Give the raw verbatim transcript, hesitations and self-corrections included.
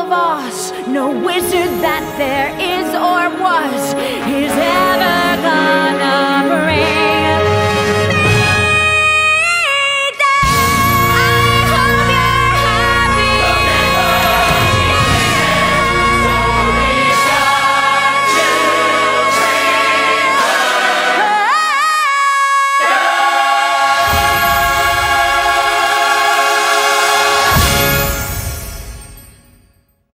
boss, no wizard that there is or was, is ever gonna bring